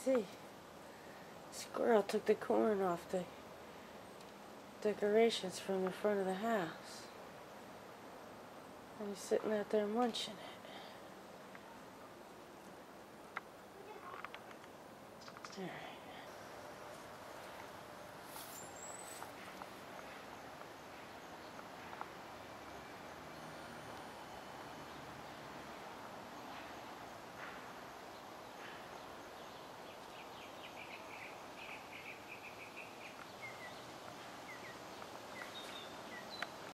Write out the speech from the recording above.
see. Squirrel took the corn off the decorations from the front of the house. And he's sitting out there munching it. Alright.